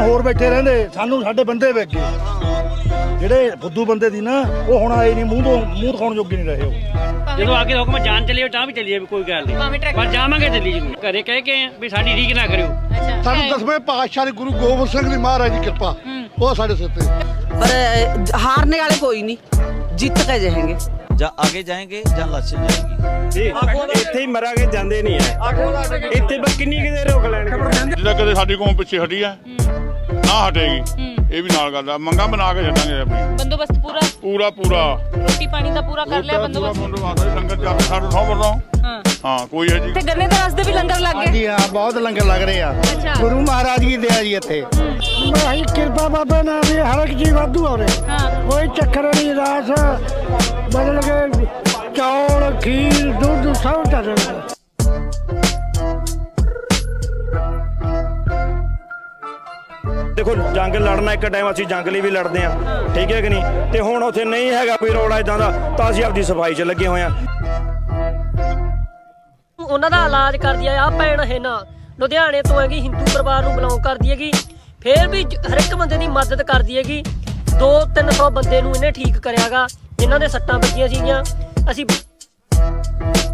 होर बैठे रहंदे सानू साडे बंदे विक गए ਜਿਹੜੇ ਫੁੱਦੂ ਬੰਦੇ ਦੀ ਨਾ ਉਹ ਹੁਣ ਆਏ ਨਹੀਂ ਮੂੰਹ ਦਿਖਾਉਣ ਜੋਗੇ ਨਹੀਂ ਰਹੇ ਉਹ ਜਦੋਂ ਅੱਗੇ ਹੁਕਮ ਜਾਣ ਚੱਲੀਏ ਤਾਂ ਵੀ ਚੱਲੀਏ ਕੋਈ ਗੱਲ ਨਹੀਂ ਪਰ ਜਾਵਾਂਗੇ ਦਿੱਲੀ ਜ਼ਰੂਰ ਘਰੇ ਕਹਿ ਕੇ ਵੀ ਸਾਡੀ ਰੀਕ ਨਾ ਕਰਿਓ ਸਾਨੂੰ 10ਵੇਂ ਪਾਤਸ਼ਾਹ ਦੇ ਗੁਰੂ ਗੋਬਿੰਦ ਸਿੰਘ ਦੀ ਮਹਾਰਾਜ ਦੀ ਕਿਰਪਾ ਉਹ ਸਾਡੇ ਸਿਰ ਤੇ पर हारने वाले कोई नहीं जीत के जाएंगे ਜਾਂ आगे जाएंगे ਜਾਂ लाशन जाएंगे ਇੱਥੇ ਹੀ ਮਰਾਂਗੇ ਜਾਂਦੇ ਨਹੀਂ ਐ ਇੱਥੇ ਬਸ ਕਿੰਨੀ ਕਿਤੇ ਰੋਕ ਲੈਣਗੇ ਜਿੱਦਾਂ ਕਦੇ ਸਾਡੀ ਕੌਮ ਪਿੱਛੇ ਹਟੀ ਆ ਨਾ ਹਟੇਗੀ ਇਹ ਵੀ ਨਾਲ ਗੱਲ ਆ ਮੰਗਾ ਬਣਾ ਕੇ ਛੱਡਾਂਗੇ ਆਪਣੀ ਬੰਦੋਬਸਤ ਪੂਰਾ ਰੋਟੀ ਪਾਣੀ ਦਾ ਪੂਰਾ ਕਰ ਲਿਆ ਬੰਦੋਬਸਤ ਲੰਗਰ ਜਾ ਕੇ ਸਾਡੇ ਸੌ ਵਰੋਂ ਹਾਂ ਕੋਈ ਹੈ ਜੀ ਤੇ ਗੰਨੇ ਦੇ ਰਸ ਦੇ ਵੀ ਲੰਗਰ ਲੱਗ ਗਏ ਜੀ ਹਾਂ ਬਹੁਤ ਲੰਗਰ ਲੱਗ ਰਹੇ ਆ ਗੁਰੂ ਮਹਾਰਾਜ ਦੀ ਦਇਆ ਜੀ ਇੱਥੇ ਭਾਈ ਕਿਰਪਾ ਬਾਬੇ ਨਾਲ ਵੀ ਹਰ ਇੱਕ ਚੀਜ਼ ਵਾਧੂ ਹੋ ਰਿਹਾ ਕੋਈ ਚੱਕਰ ਨਹੀਂ ਰਾਸ ਬਦਲ ਕੇ ਚੌਲ ਖੀਰ ਦੁੱਧ ਸਭ ਚੱਲ ਰਿਹਾ देखो जंग लड़ना एक टाइम असं जंग लिए भी लड़ते हैं ठीक है कि नहीं तो हुण उत्थे नहीं है कोई रौला इदां दा तां असीं आपदी सफाई च लगे हुए हैं ਉਹਨਾਂ ਦਾ ਇਲਾਜ ਕਰਦੀ ਆ ਭੈਣ ਹੈ ਨਾ ਲੁਧਿਆਣੇ ਤੋਂ ਹੈਗੀ ਹਿੰਦੂ ਪਰਿਵਾਰ ਨੂੰ ਬਿਲੋਂਗ ਕਰਦੀ ਹੈਗੀ ਫੇਰ ਵੀ ਹਰ ਇੱਕ ਬੰਦੇ ਦੀ ਮਦਦ ਕਰਦੀ ਹੈਗੀ 200-300 ਬੰਦੇ ਨੂੰ ਇਹਨੇ ਠੀਕ ਕਰਿਆਗਾ ਜਿਨ੍ਹਾਂ ਦੇ ਸੱਟਾਂ ਵੱਜੀਆਂ ਸੀਗੀਆਂ ਅਸੀਂ